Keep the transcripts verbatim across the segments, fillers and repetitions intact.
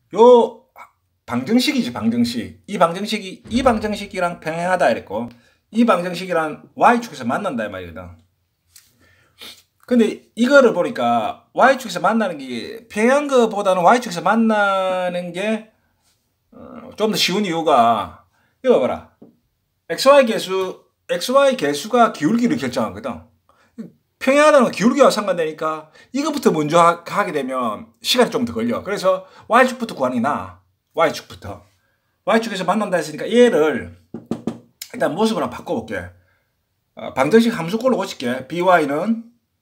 요 방정식이지, 방정식. 이 방정식이 이 방정식이랑 평행하다 이랬고, 이 방정식이랑 y축에서 만난다 이 말이거든. 근데 이거를 보니까 y축에서 만나는 게 평행한 거보다는 y축에서 만나는 게 좀 더 쉬운 이유가, 이거 봐라. xy 계수, xy 계수가 기울기를 결정하거든. 평행하다는 건 기울기와 상관되니까 이것부터 먼저 하, 하게 되면 시간이 좀 더 걸려. 그래서 y축부터 구하는 게 나아. y축부터. y축에서 만난다 했으니까 얘를 일단 모습을 한번 바꿔볼게. 어, 방정식 함수꼴로 고칠게. by는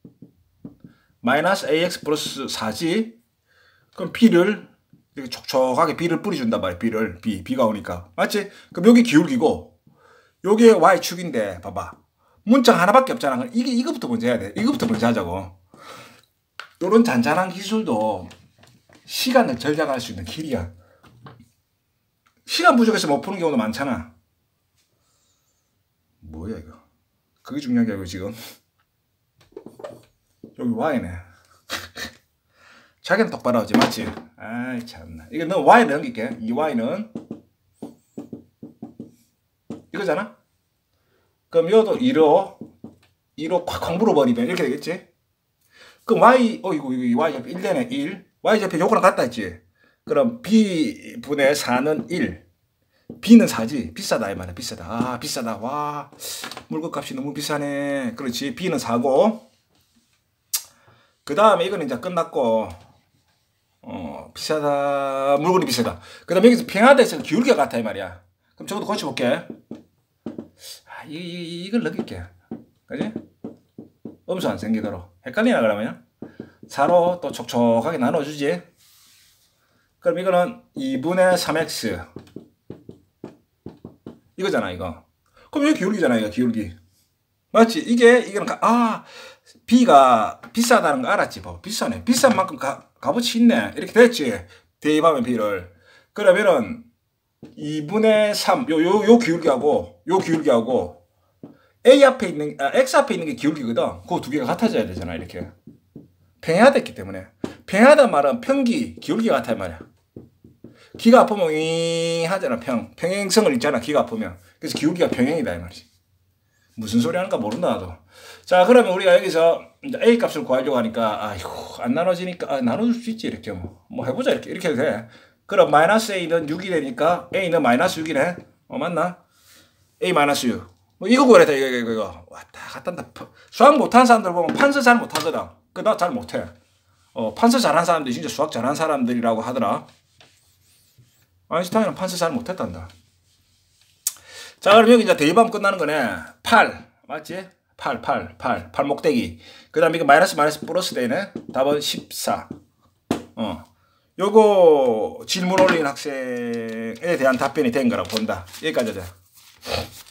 마이너스 ax 플러스 사지. 그럼 b를 이렇게 촉촉하게 b를 뿌려준단 말이야. b를. b. b가 오니까. 맞지? 그럼 여기 기울기고 요게 y축인데 봐봐. 문자 하나밖에 없잖아. 이게 이거부터 먼저 해야 돼. 이거부터 먼저 하자고. 요런 잔잔한 기술도 시간을 절약할 수 있는 길이야. 시간 부족해서 못 푸는 경우도 많잖아. 뭐야 이거. 그게 중요한 게 아니고 지금. 여기 y네. 자기는 똑바로 하지 맞지? 아이 참나. 이거 너 y를 넘길게. 이 y는 이거잖아? 그럼 요도 이로 이로 콱콱 물어버리면 이렇게 되겠지? 그럼 y, 어 이거 이거 y좌표 일 되네. 일. y좌표 요거랑 같다 했지? 그럼 b분의 사는 일. b는 사지. 비싸다 이 말이야. 비싸다. 아 비싸다. 와 물건값이 너무 비싸네. 그렇지. b는 사고. 그 다음에 이거는 이제 끝났고, 어 비싸다. 물건이 비싸다. 그 다음에 여기서 평하다 해서 기울기가 같아 이 말이야. 그럼 저것도 고쳐볼게. 아, 이, 이, 이걸 넘길게. 그지? 음수 안 생기도록. 헷갈리나 그러면? 사로 또 촉촉하게 나눠주지. 그럼 이거는 이분의 삼 엑스. 이거잖아, 이거. 그럼 여기 기울기잖아, 이거 기울기. 맞지? 이게, 이거는, 가, 아, B가 비싸다는 거 알았지? 봐봐. 비싸네. 비싼 만큼 가, 값어치 있네. 이렇게 됐지? 대입하면 B를. 그러면은, 이분의 삼, 요, 요, 요 기울기하고, 요 기울기하고, A 앞에 있는, 아, X 앞에 있는 게 기울기거든. 그 두 개가 같아져야 되잖아, 이렇게. 평행하다 했기 때문에. 평행하다 말은 평기, 기울기가 같아, 말이야. 기가 아프면 윙 하잖아, 평. 평행성을 있잖아, 기가 아프면. 그래서 기울기가 평행이다, 이 말이지. 무슨 소리 하는가 모른다, 나도. 자, 그러면 우리가 여기서 이제 A 값을 구하려고 하니까, 아이고, 안 나눠지니까, 아, 나눠줄 수 있지, 이렇게 뭐. 뭐 해보자, 이렇게. 이렇게 해도 돼. 그럼 마이너스 A는 육이 되니까, A는 마이너스 육이네. 어, 맞나? A 마이너스 육. 뭐, 이거 구하랬다, 이거, 이거, 이거. 왔다, 갔다 한다. 수학 못하는 사람들 보면 판서 잘 못하거든. 그, 나 잘 못해. 어, 판서 잘하는 사람들이 진짜 수학 잘하는 사람들이라고 하더라. 아인슈타인은 판서 잘 못했단다. 자, 그럼 여기 이제 대입하면 끝나는 거네. 팔. 맞지? 팔, 팔, 팔. 팔 목대기. 그 다음에 이거 마이너스 마이너스 플러스 되네. 답은 십사. 어. 요거 질문 올린 학생에 대한 답변이 된 거라고 본다. 여기까지 하자.